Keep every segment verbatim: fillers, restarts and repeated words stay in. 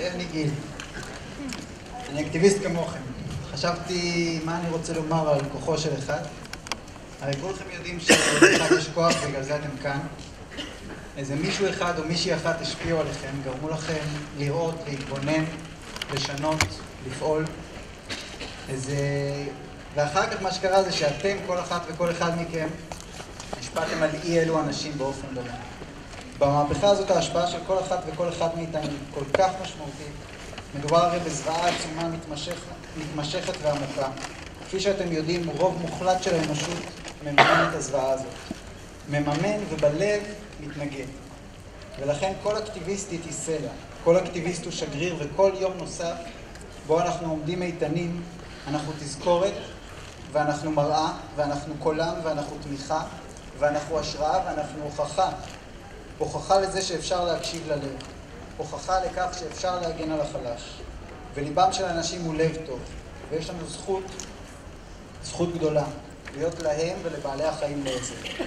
אני גיל. אני אקטיביסט כמוכם. חשבתי מה אני רוצה לומר על כוחו של אחד. הרי כולכם יודעים שלאחד יש כוח, בגלל זה אתם כאן. איזה מישהו אחד או מישהי אחת השפיעו עליכם, גרמו לכם לראות, להתבונן, לשנות, לפעול. איזה... ואחר כך מה שקרה זה שאתם, כל אחת וכל אחד מכם, השפעתם על אי אלו אנשים באופן דומה. במהפכה הזאת ההשפעה של כל אחת וכל אחד מאיתנו כל כך משמעותית. מדובר הרי בזוועה עצומה מתמשכת, מתמשכת ועמוקה. כפי שאתם יודעים, רוב מוחלט של האנושות מממן את הזוועה הזאת. מממן ובלב מתנגד. ולכן כל אקטיביסטית היא סלע. כל אקטיביסט הוא שגריר, וכל יום נוסף בו אנחנו עומדים איתנים, אנחנו תזכורת, ואנחנו מראה, ואנחנו קולם, ואנחנו תמיכה, ואנחנו השראה, ואנחנו הוכחה. הוכחה לזה שאפשר להקשיב ללב. הוכחה לכך שאפשר להגן על החלש. וליבם של האנשים הוא לב טוב. ויש לנו זכות, זכות גדולה, להיות להם ולבעלי החיים לעזר.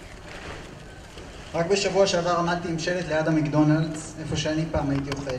רק בשבוע שעבר עמדתי עם שלט ליד המקדונלדס, איפה שאני פעם הייתי אוכל.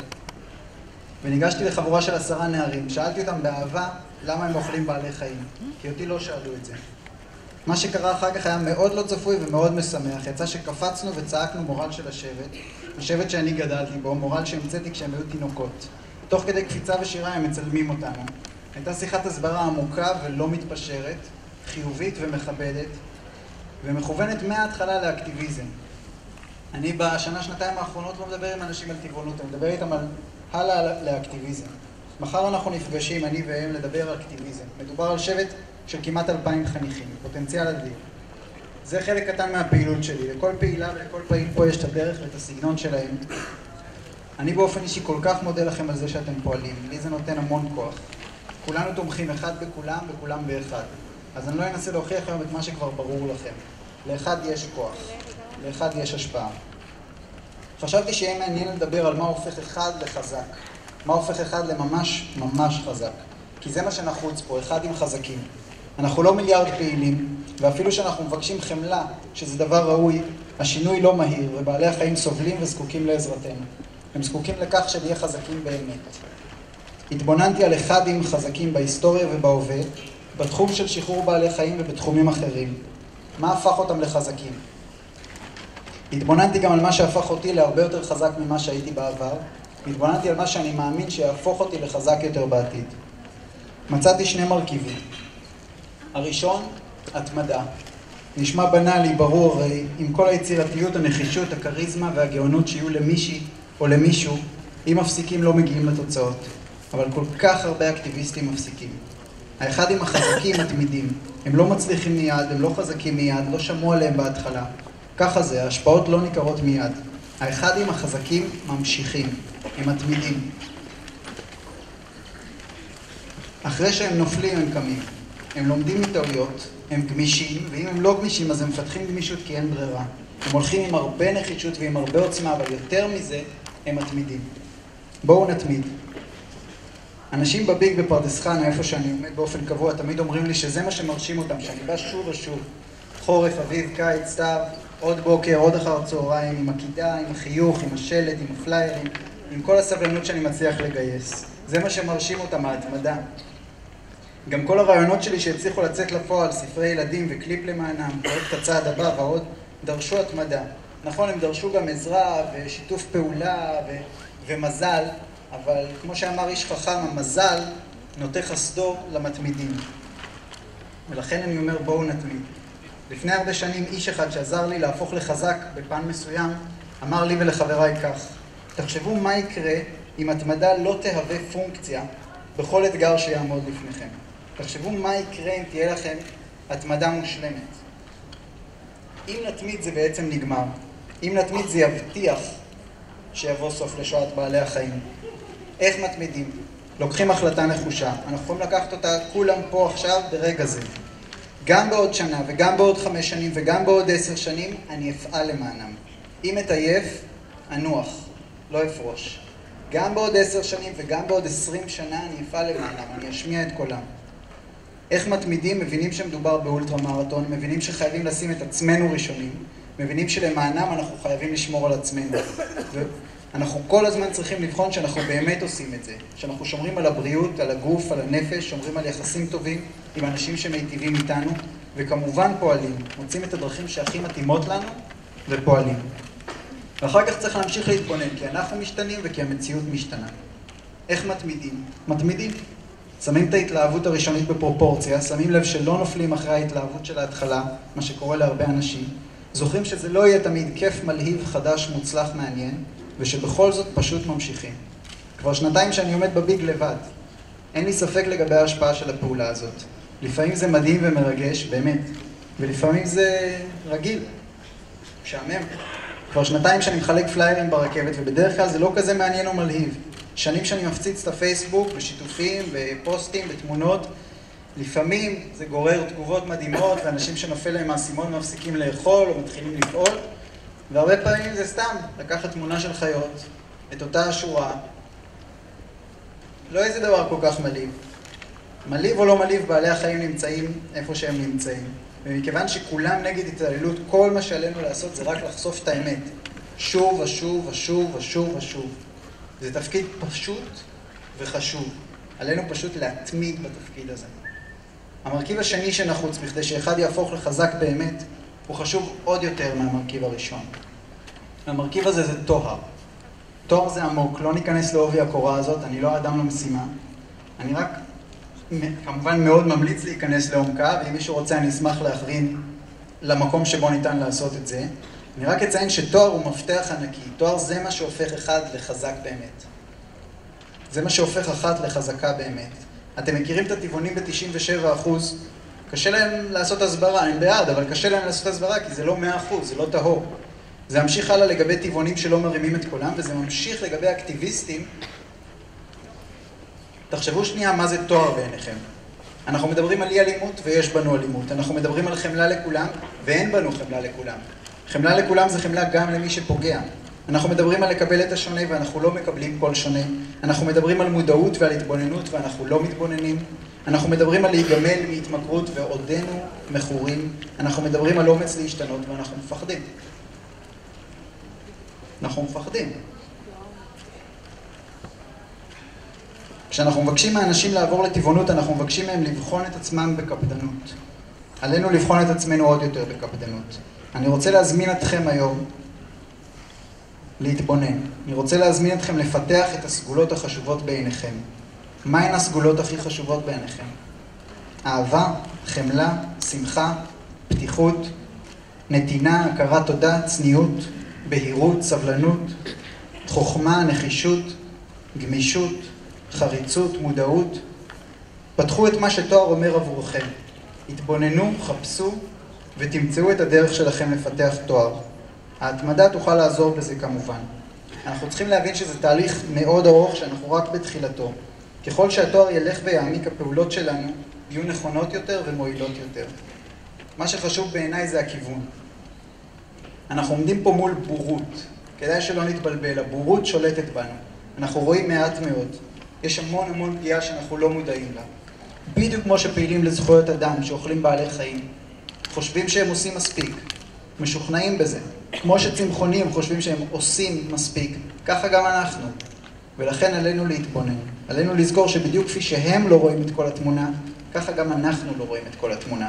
וניגשתי לחבורה של עשרה נערים. שאלתי אותם באהבה למה הם אוכלים בעלי חיים. כי אותי לא שאלו את זה. מה שקרה אחר כך היה מאוד לא צפוי ומאוד משמח. יצא שקפצנו וצעקנו מורל של השבט, השבט שאני גדלתי בו, מורל שהמצאתי כשהם היו תינוקות. תוך כדי קפיצה ושירה הם מצלמים אותנו. הייתה שיחת הסברה עמוקה ולא מתפשרת, חיובית ומכבדת, ומכוונת מההתחלה לאקטיביזם. אני בשנה, שנתיים האחרונות לא מדבר עם אנשים על טבעונות, אני מדבר איתם על הלאה לאקטיביזם. מחר אנחנו נפגשים, אני והם, לדבר על אקטיביזם. מדובר על שבט של כמעט אלפיים חניכים, פוטנציאל אדיר. זה חלק קטן מהפעילות שלי. לכל פעילה ולכל פעיל פה יש את הדרך ואת הסגנון שלהם. אני באופן אישי כל כך מודה לכם על זה שאתם פועלים. לי זה נותן המון כוח. כולנו תומכים אחד בכולם וכולם באחד. אז אני לא אנסה להוכיח היום את מה שכבר ברור לכם. לאחד יש כוח, לאחד יש השפעה. חשבתי שיהיה מעניין לדבר על מה הופך אחד לחזק. מה הופך אחד לממש ממש חזק. כי זה מה שנחוץ פה, אחד עם חזקים. אנחנו לא מיליארד פעילים, ואפילו שאנחנו מבקשים חמלה, שזה דבר ראוי, השינוי לא מהיר, ובעלי החיים סובלים וזקוקים לעזרתנו. הם זקוקים לכך שנהיה חזקים באמת. התבוננתי על אחד עם חזקים בהיסטוריה ובהווה, בתחום של שחרור בעלי חיים ובתחומים אחרים. מה הפך אותם לחזקים? התבוננתי גם על מה שהפך אותי להרבה יותר חזק ממה שהייתי בעבר. התבוננתי על מה שאני מאמין שיהפוך אותי לחזק יותר בעתיד. מצאתי שני מרכיבים. הראשון, התמדה. נשמע בנאלי, ברור, הרי עם כל היצירתיות, הנחישות, הכריזמה והגאונות שיהיו למישהי או למישהו, אם מפסיקים לא מגיעים לתוצאות. אבל כל כך הרבה אקטיביסטים מפסיקים. האחד עם החזקים מתמידים. הם לא מצליחים מיד, הם לא חזקים מיד, לא שמעו עליהם בהתחלה. ככה זה, ההשפעות לא ניכרות מיד. האחד עם החזקים ממשיכים, הם מתמידים. אחרי שהם נופלים הם קמים. הם לומדים מטעויות, הם גמישים, ואם הם לא גמישים אז הם מפתחים גמישות כי אין ברירה. הם הולכים עם הרבה נחישות ועם הרבה עוצמה, אבל יותר מזה הם מתמידים. בואו נתמיד. אנשים בביג בפרדס חנה, איפה שאני עומד באופן קבוע, תמיד אומרים לי שזה מה שמרשים אותם, שאני בא שוב ושוב. חורף, אביב, קיץ, סתיו, עוד בוקר, עוד אחר צהריים, עם הקידה, עם החיוך, עם השלט, עם הפליירים, עם כל הסבלנות שאני מצליח לגייס. זה מה שמרשים אותם, ההתמדה. גם כל הרעיונות שלי שהצליחו לצאת לפועל, ספרי ילדים וקליפ למענם, פרויקט הצעד הבא ועוד, דרשו התמדה. נכון, הם דרשו גם עזרה ושיתוף פעולה ו- ומזל, אבל כמו שאמר איש חכם, המזל נוטה חסדו למתמידים. ולכן אני אומר בואו נתמיד. לפני הרבה שנים איש אחד שעזר לי להפוך לחזק בפן מסוים, אמר לי ולחבריי כך: תחשבו מה יקרה אם התמדה לא תהווה פונקציה בכל אתגר שיעמוד לפניכם. תחשבו מה יקרה אם תהיה לכם התמדה מושלמת. אם נתמיד זה בעצם נגמר. אם נתמיד זה יבטיח שיבוא סוף לשואת בעלי החיים. איך מתמידים? לוקחים החלטה נחושה. אנחנו יכולים לקחת אותה כולם פה עכשיו ברגע זה. גם בעוד שנה וגם בעוד חמש שנים וגם בעוד עשר שנים אני אפעל למענם. אם אתעייף, אנוח, לא אפרוש. גם בעוד עשר שנים וגם בעוד עשרים שנה אני אפעל למענם, אני אשמיע את קולם. איך מתמידים? מבינים שמדובר באולטרה מרתון, מבינים שחייבים לשים את עצמנו ראשונים, מבינים שלמענם אנחנו חייבים לשמור על עצמנו. אנחנו כל הזמן צריכים לבחון שאנחנו באמת עושים את זה, שאנחנו שומרים על הבריאות, על הגוף, על הנפש, שומרים על יחסים טובים עם אנשים שמיטיבים איתנו, וכמובן פועלים, מוצאים את הדרכים שהכי מתאימות לנו ופועלים. ואחר כך צריך להמשיך להתבונן, כי אנחנו משתנים וכי המציאות משתנה. איך מתמידים? מתמידים. שמים את ההתלהבות הראשונית בפרופורציה, שמים לב שלא נופלים אחרי ההתלהבות של ההתחלה, מה שקורה להרבה אנשים, זוכרים שזה לא יהיה תמיד כיף מלהיב, חדש, מוצלח, מעניין, ושבכל זאת פשוט ממשיכים. כבר שנתיים שאני עומד בביג לבד. אין לי ספק לגבי ההשפעה של הפעולה הזאת. לפעמים זה מדהים ומרגש, באמת, ולפעמים זה רגיל, משעמם. כבר שנתיים שאני מחלק פליירים ברכבת, ובדרך כלל זה לא כזה מעניין או מלהיב. שנים שאני מפציץ את הפייסבוק בשיתופים, בפוסטים, בתמונות. לפעמים זה גורר תגובות מדהימות, ואנשים שנופל להם מהסימון מפסיקים לאכול או מתחילים לפעול. והרבה פעמים זה סתם, לקחת תמונה של חיות, את אותה השורה. לא איזה דבר כל כך מלהיב. מלהיב או לא מלהיב, בעלי החיים נמצאים איפה שהם נמצאים. ומכיוון שכולם נגד התעללות, כל מה שעלינו לעשות זה רק לחשוף את האמת. שוב ושוב ושוב ושוב ושוב. זה תפקיד פשוט וחשוב. עלינו פשוט להתמיד בתפקיד הזה. המרכיב השני שנחוץ בכדי שאחד יהפוך לחזק באמת, הוא חשוב עוד יותר מהמרכיב הראשון. המרכיב הזה זה טוהר. טוהר זה עמוק, לא ניכנס לעובי הקורה הזאת, אני לא אדם למשימה. אני רק כמובן מאוד ממליץ להיכנס לעומקה, ואם מישהו רוצה אני אשמח להכווין למקום שבו ניתן לעשות את זה. אני רק אציין שטוהר הוא מפתח ענקי. טוהר זה מה שהופך אחד לחזק באמת. זה מה שהופך אחת לחזקה באמת. אתם מכירים את הטבעונים ב-תשעים ושבע אחוז, קשה להם לעשות הסברה, הם בעד, אבל קשה להם לעשות הסברה כי זה לא מאה אחוז, זה לא טהור. זה ממשיך הלאה לגבי טבעונים שלא מרימים את קולם, וזה ממשיך לגבי אקטיביסטים. תחשבו שנייה מה זה טוהר בעיניכם. אנחנו מדברים על אי אלימות ויש בנו אלימות. אנחנו מדברים על חמלה לכולם ואין בנו חמלה לכולם. חמלה לכולם זה חמלה גם למי שפוגע. אנחנו מדברים על לקבל את השונה ואנחנו לא מקבלים כל שונה. אנחנו מדברים על מודעות ועל התבוננות ואנחנו לא מתבוננים. אנחנו מדברים על להיגמל מהתמכרות ועודנו מכורים. אנחנו מדברים על אומץ להשתנות ואנחנו מפחדים. אנחנו מפחדים. כשאנחנו מבקשים מהאנשים לעבור לטבעונות, אנחנו מבקשים מהם לבחון את עצמם בקפדנות. עלינו לבחון את עצמנו עוד יותר בקפדנות. אני רוצה להזמין אתכם היום להתבונן. אני רוצה להזמין אתכם לפתח את הסגולות החשובות בעיניכם. מהן הסגולות הכי חשובות בעיניכם? אהבה, חמלה, שמחה, פתיחות, נתינה, הכרת תודה, צניעות, בהירות, סבלנות, חוכמה, נחישות, גמישות, חריצות, מודעות. פתחו את מה שטוהר אומר עבורכם. התבוננו, חפשו ותמצאו את הדרך שלכם לפתח טוהר. ההתמדה תוכל לעזור בזה כמובן. אנחנו צריכים להבין שזה תהליך מאוד ארוך שאנחנו רק בתחילתו. ככל שהטוהר ילך ויעמיק, הפעולות שלנו יהיו נכונות יותר ומועילות יותר. מה שחשוב בעיניי זה הכיוון. אנחנו עומדים פה מול בורות. כדאי שלא נתבלבל, הבורות שולטת בנו. אנחנו רואים מעט מאוד. יש המון המון פגיעה שאנחנו לא מודעים לה. בדיוק כמו שפעילים לזכויות אדם שאוכלים בעלי חיים. חושבים שהם עושים מספיק. משוכנעים בזה. כמו שצמחונים חושבים שהם עושים מספיק, ככה גם אנחנו. ולכן עלינו להתבונן. עלינו לזכור שבדיוק כפי שהם לא רואים את כל התמונה, ככה גם אנחנו לא רואים את כל התמונה.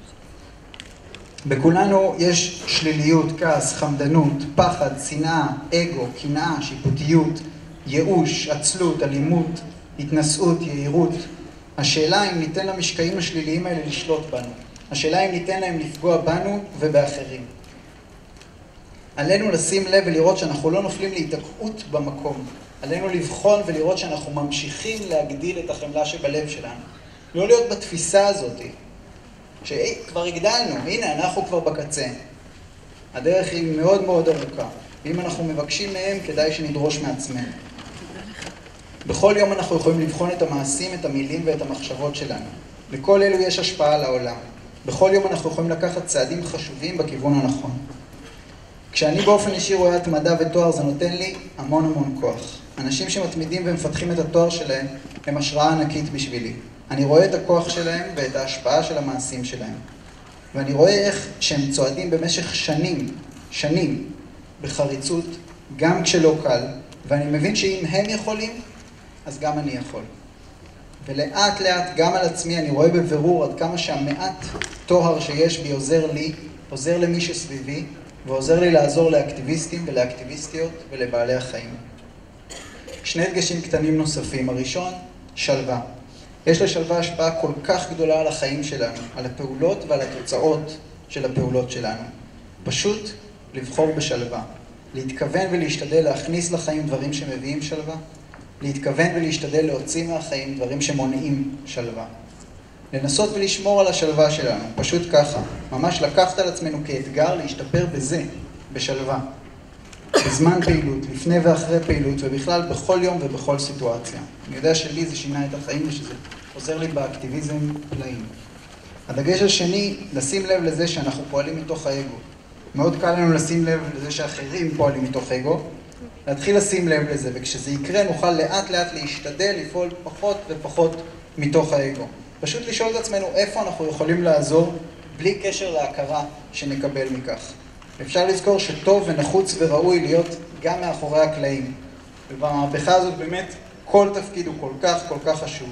בכולנו יש שליליות, כעס, חמדנות, פחד, שנאה, אגו, קנאה, שיפוטיות, ייאוש, עצלות, אלימות, התנשאות, יהירות. השאלה אם ניתן למשקעים השליליים האלה לשלוט בנו. השאלה אם ניתן להם לפגוע בנו ובאחרים. עלינו לשים לב ולראות שאנחנו לא נופלים להתעקעות במקום. עלינו לבחון ולראות שאנחנו ממשיכים להגדיל את החמלה שבלב שלנו. לא להיות בתפיסה הזאת, שכבר הגדלנו, הנה אנחנו כבר בקצה. הדרך היא מאוד מאוד ארוכה, ואם אנחנו מבקשים מהם כדאי שנדרוש מעצמנו. בכל יום אנחנו יכולים לבחון את המעשים, את המילים ואת המחשבות שלנו. לכל אלו יש השפעה על העולם. בכל יום אנחנו יכולים לקחת צעדים חשובים בכיוון הנכון. כשאני באופן אישי רואה התמדה ותואר, זה נותן לי המון המון כוח. אנשים שמתמידים ומפתחים את התואר שלהם הם השראה ענקית בשבילי. אני רואה את הכוח שלהם ואת ההשפעה של המעשים שלהם. ואני רואה איך שהם צועדים במשך שנים, שנים, בחריצות, גם כשלא קל, ואני מבין שאם הם יכולים, אז גם אני יכול. ולאט לאט גם על עצמי אני רואה בבירור עד כמה שהמעט תואר שיש בי עוזר לי, עוזר למי שסביבי, ועוזר לי לעזור לאקטיביסטים ולאקטיביסטיות ולבעלי החיים. שני דגשים קטנים נוספים. הראשון, שלווה. יש לשלווה השפעה כל כך גדולה על החיים שלנו, על הפעולות ועל התוצאות של הפעולות שלנו. פשוט לבחור בשלווה. להתכוון ולהשתדל להכניס לחיים דברים שמביאים שלווה. להתכוון ולהשתדל להוציא מהחיים דברים שמונעים שלווה. לנסות ולשמור על השלווה שלנו, פשוט ככה. ממש לקחת על עצמנו כאתגר להשתפר בזה, בשלווה. בזמן פעילות, לפני ואחרי פעילות, ובכלל בכל יום ובכל סיטואציה. אני יודע שלי זה שינה את החיים ושזה עוזר לי באקטיביזם פלאים. הדגש השני, לשים לב לזה שאנחנו פועלים מתוך האגו. מאוד קל לנו לשים לב לזה שאחרים פועלים מתוך אגו. להתחיל לשים לב לזה, וכשזה יקרה נוכל לאט לאט להשתדל לפעול פחות ופחות מתוך האגו. פשוט לשאול את עצמנו איפה אנחנו יכולים לעזור בלי קשר להכרה שנקבל מכך. אפשר לזכור שטוב ונחוץ וראוי להיות גם מאחורי הקלעים. ובמהפכה הזאת באמת כל תפקיד הוא כל כך כל כך חשוב.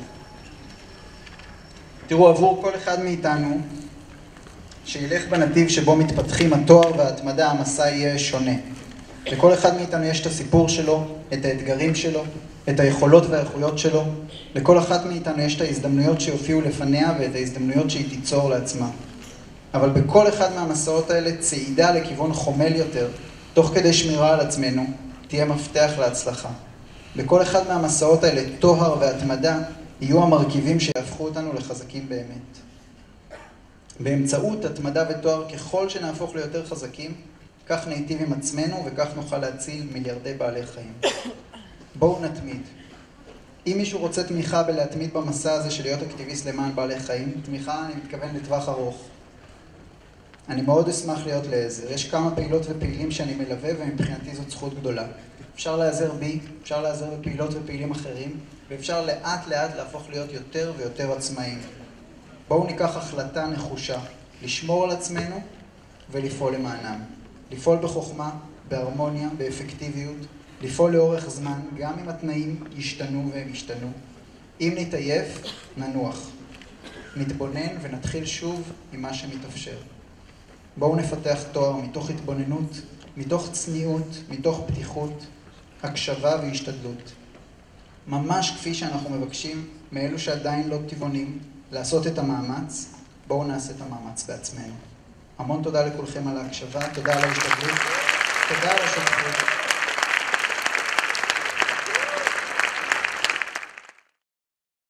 תראו, עבור כל אחד מאיתנו שילך בנתיב שבו מתפתחים התואר וההתמדה, המסע יהיה שונה. לכל אחד מאיתנו יש את הסיפור שלו, את האתגרים שלו, את היכולות והאיכויות שלו. לכל אחת מאיתנו יש את ההזדמנויות שיופיעו לפניה ואת ההזדמנויות שהיא תיצור לעצמה. אבל בכל אחד מהמסעות האלה צעידה לכיוון חומל יותר, תוך כדי שמירה על עצמנו, תהיה מפתח להצלחה. בכל אחד מהמסעות האלה תואר והתמדה יהיו המרכיבים שיהפכו אותנו לחזקים באמת. באמצעות התמדה ותואר, ככל שנהפוך ליותר חזקים, כך ניטיב עם עצמנו וכך נוכל להציל מיליארדי בעלי חיים. בואו נתמיד. אם מישהו רוצה תמיכה בלהתמיד במסע הזה של להיות אקטיביסט למען בעלי חיים, תמיכה אני מתכוון לטווח ארוך. אני מאוד אשמח להיות לעזר. יש כמה פעילות ופעילים שאני מלווה ומבחינתי זאת זכות גדולה. אפשר לעזר בי, אפשר לעזר בפעילות ופעילים אחרים, ואפשר לאט לאט להפוך להיות יותר ויותר עצמאים. בואו ניקח החלטה נחושה, לשמור על עצמנו ולפעול למענם. לפעול בחוכמה, בהרמוניה, באפקטיביות, לפעול לאורך זמן, גם אם התנאים ישתנו והם ישתנו. אם נתעייף, ננוח. נתבונן ונתחיל שוב עם מה שמתאפשר. בואו נפתח תואר מתוך התבוננות, מתוך צניעות, מתוך פתיחות, הקשבה והשתדלות. ממש כפי שאנחנו מבקשים מאלו שעדיין לא טבעונים לעשות את המאמץ, בואו נעשה את המאמץ בעצמנו. המון תודה לכולכם על ההקשבה, תודה על ההשתדלות, תודה על השותפות.